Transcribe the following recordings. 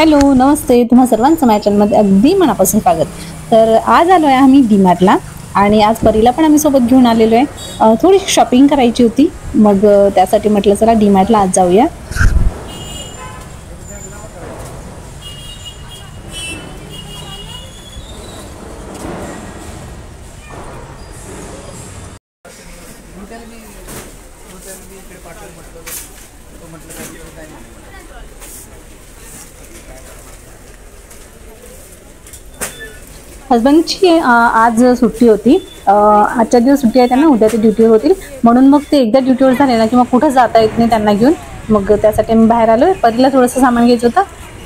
Hello नमस्ते, तुम्हा सर्वांचं माझ्या चॅनलमध्ये अगदी मनापासून स्वागत। तर आज आलो आहे आम्ही डीमार्टला आणि आज परीला पण आम्ही सोबत घेऊन आलेलो आहे। थोडी शॉपिंग करायची होती, मग त्यासाठी म्हटलं चला डीमार्टला आज जाऊया। हसबंडची आज सुट्टी होती, आजच्या दिवस सुट्टी आहे त्यांना, उद्या ते ड्युटीवर होतील म्हणून मग ते एकदा ड्युटीवर झाले ना की मग कुठं जाता येत नाही त्यांना घेऊन, मग त्यासाठी मी बाहेर आलोय। परीला थोडंसं सामान घ्यायचं होतं।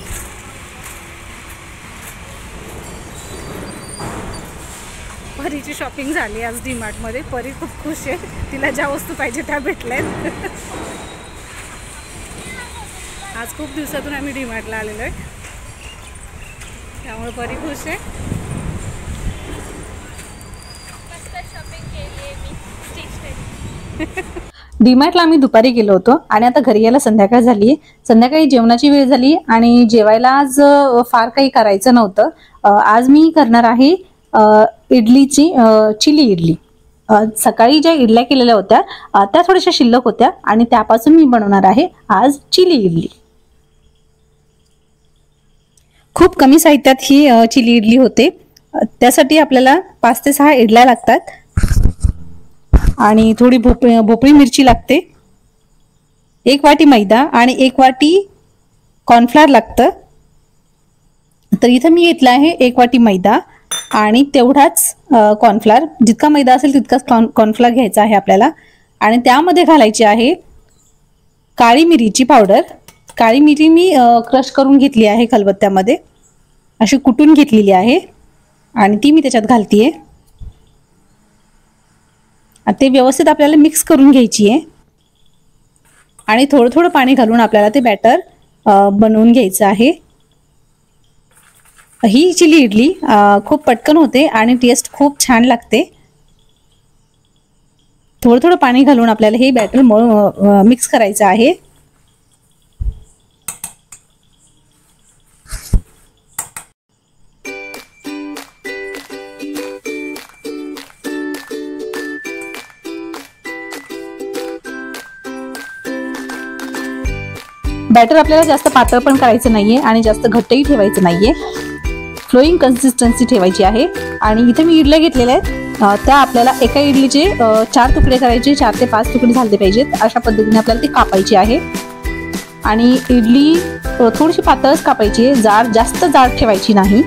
परीची शॉपिंग झाली आज डीमार्ट मध्ये। परी खूप खुश आहे, तिला ज्या वस्तू पाहिजे त्या भेटल्यात। आज खूप दिवसातून आम्ही डीमार्टला आलेलो आहे, त्यामुळे परी खुश आहे। डीमार्टला आम्ही दुपारी गेलो होतो आणि आता घरी यायला संध्याकाळ झाली। संध्याकाळी जेवणाची वेळ झाली आणि जेवायला आज फार काही करायचं नव्हतं। आज मी करणार आहे इडलीची चिली इडली। सकाळी ज्या इडल्या केलेल्या होत्या त्या थोड्याशा शिल्लक होत्या आणि त्यापासून मी बनवणार आहे आज चिली इडली। खूप कमी साहित्यात ही चिली इडली होते। त्यासाठी आपल्याला 5 ते 6 इडल्या लागतात आणि थोडी भोपळी मिरची लागते, 1 वाटी मैदा आणि 1 वाटी कॉर्नफ्लोअर लागतं। तर इथं मी घेतला आहे 1 वाटी मैदा आणि तेवढाच कॉर्नफ्लोअर, जितका मैदा असेल तितकाच कॉर्नफ्लोअर घ्यायचा आहे आपल्याला। आणि त्यामध्ये घालायची आहे काळी मिरीची पावडर। काळी मिरी मी क्रश करून घेतली आहे खलबत्त्यामध्ये, अशी कुटून घेतलेली आहे आणि ती मी त्याच्यात घालतीये। ते व्यवस्थित आपल्याला मिक्स करून घ्यायची आहे आणि थोडं थोडं पाणी घालून आपल्याला ते बॅटर बनवून घ्यायचं आहे। ही चिली इडली खूप पटकन होते आणि टेस्ट खूप छान लागते। थोडं थोडं पाणी घालून आपल्याला हे बॅटर मिक्स करायचं आहे। बॅटर आपल्याला जास्त पातळ पण करायचं नाहीये आणि जास्त घट्टही ठेवायचं नाहीये, फ्लोईंग कन्सिस्टन्सी ठेवायची आहे। आणि इथे मी इडल्या घेतलेल्या आहेत, त्या आपल्याला एका इडलीचे 4 तुकडे करायचे, 4 ते 5 तुकडे झाले पाहिजेत, अशा पद्धतीने आपल्याला ती कापायची आहे। आणि इडली थोडीशी पातळच कापायची आहे, जास्त जाड ठेवायची नाही।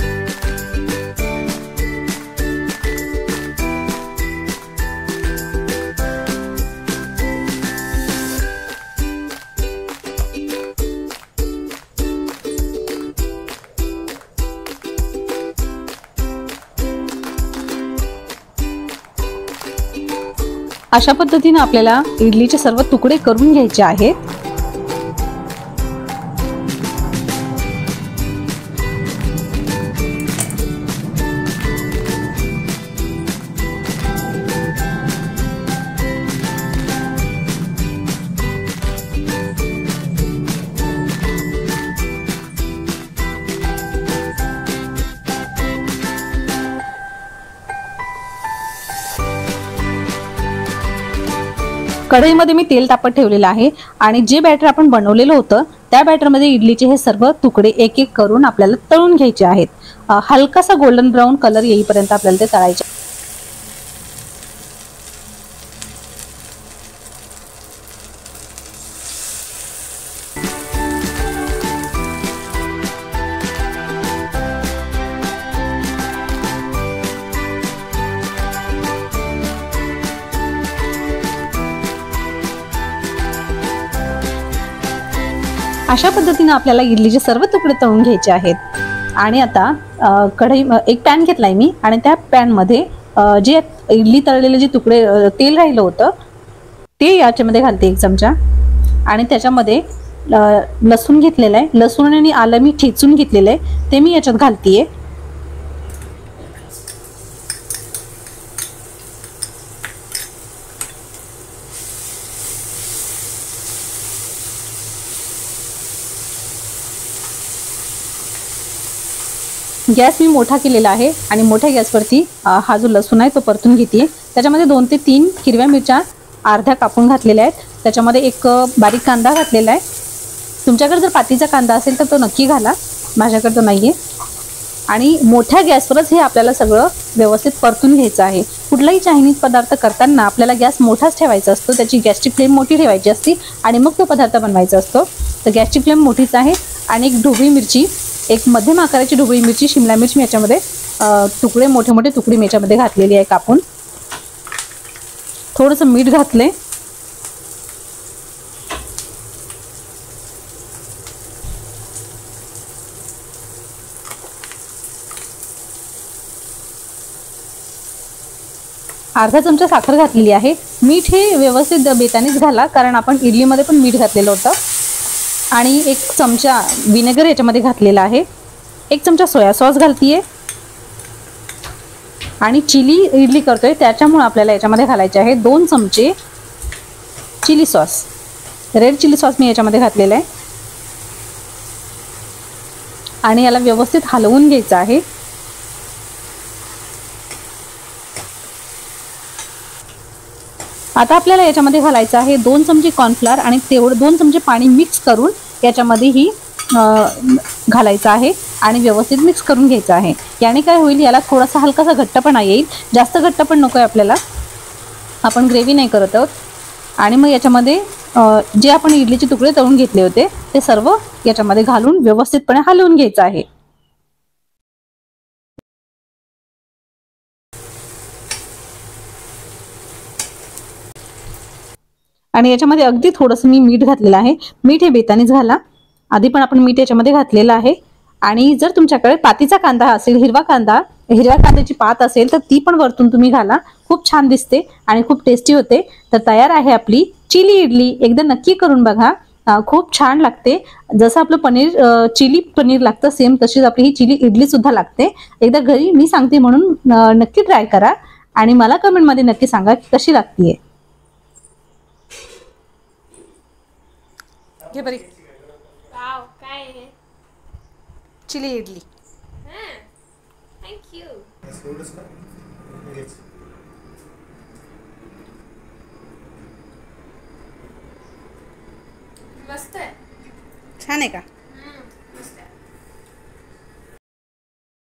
अशा पद्धतीने आपल्याला इडलीचे सर्व तुकडे करून घ्यायचे आहेत। कढईमध्ये मी तेल तापत ठेवलेलं आहे आणि जे बॅटर आपण बनवलेलं होतं त्या बॅटरमध्ये इडलीचे हे सर्व तुकडे एक एक करून आपल्याला तळून घ्यायचे आहेत। हलकासा गोल्डन ब्राऊन कलर येईपर्यंत आपल्याला ते तळायचे। अशा पद्धतीने आपल्याला इडलीचे सर्व तुकडे तळून घ्यायचे आहेत। आणि आता एक पॅन घेतलाय मी आणि त्या पॅन मध्ये जे इडली तळलेले जे तुकडे तेल राहिलं होतं ते याच्यामध्ये घालते 1 चमचा। आणि त्याच्यामध्ये लसूण घेतलेला आहे, लसूण आणि आलं मी ठेचून घेतलेलं आहे ते मी याच्यात घालतीये। गॅस मी मोठा केलेला आहे आणि मोठ्या गॅसवरती हा जो लसूण आहे तो परतून घेते. त्याच्यामध्ये 2 ते 3 हिरव्या मिरच्या अर्ध्या कापून घातलेल्या आहेत. त्याच्यामध्ये एक बारीक कांदा घातलेला आहे. तुमच्याकडे जर पातीचा कांदा असेल तर तो नक्की घाला, माझ्याकडे तो नाही आहे. आणि मोठ्या गॅसवरच हे आपल्याला सगळं व्यवस्थित परतून घ्यायचं आहे. कुठलाही चायनीज पदार्थ करताना आपल्याला गॅस मोठाच ठेवायचा असतो, त्याची गॅसची फ्लेम मोठी ठेवायची असते आणि मग तो पदार्थ बनवायचा असतो. तर गॅसची फ्लेम मोठीच आहे. आणि एक ढोबळी मिरची, एक मध्यम आकाराची ढोबळी मिरची, शिमला मिर्च मी याच्यामध्ये तुकडे मोठे मोठे तुकडे मी याच्यामध्ये घातलेली आहे कापून. थोडंसं मीठ घातले. अर्धा चमचा साखर घातलेली आहे. मीठ हे व्यवस्थित बेतानेच घाला, कारण आपण इडलीमध्ये पण मीठ घातलेलं होतं. आणि 1 चमचा विनेगर याच्यामध्ये घातलेला आहे. 1 चमचा सोया सॉस घालतीये. आणि चिली इडली करतोय त्याच्यामुळे आपल्याला याच्यामध्ये घालायचे आहे 2 चमचे chilli sauce. Red chilli sauce मी याच्यामध्ये घातलेला आहे. आणि याला व्यवस्थित हलवून घ्यायचं आहे. आता आपल्याला याच्यामध्ये घालायचं आहे 2 चमचे कॉर्नफ्लोअर आणि तेवढं 2 चमचे पाणी मिक्स करून याच्यामध्ये ही घालायचं आहे आणि व्यवस्थित मिक्स करून घ्यायचं आहे. याने काय होईल, याला थोडासा हलकासा घट्टपणा येईल. जास्त घट्टपण नको आहे आपल्याला, आपण ग्रेव्ही नाही करत आहोत. आणि मग याच्यामध्ये जे आपण इडलीचे तुकडे तळून घेतले होते ते सर्व याच्यामध्ये घालून व्यवस्थितपणे हलवून घ्यायचं आहे. आणि याच्यामध्ये अगदी थोडंसं मी मीठ घातलेलं आहे. मीठ हे बेतानेच घाला, आधी पण आपण मीठ याच्यामध्ये घातलेलं आहे. आणि जर तुमच्याकडे पातीचा कांदा असेल, हिरव्या कांद्याची पात असेल तर ती पण वरतून तुम्ही घाला, खूप छान दिसते आणि खूप टेस्टी होते. तर तयार आहे आपली चिली इडली. एकदा नक्की करून बघा, खूप छान लागते. जसं आपलं चिली पनीर लागतं सेम तशीच आपली ही चिली इडली सुद्धा लागते. एकदा घरी मी सांगते म्हणून नक्की ट्राय करा आणि मला कमेंटमध्ये नक्की सांगा की कशी लागतीये. घे बरी वाव, काय आहे? चिली इडली. Thank you. मस्त आहे. छान आहे का?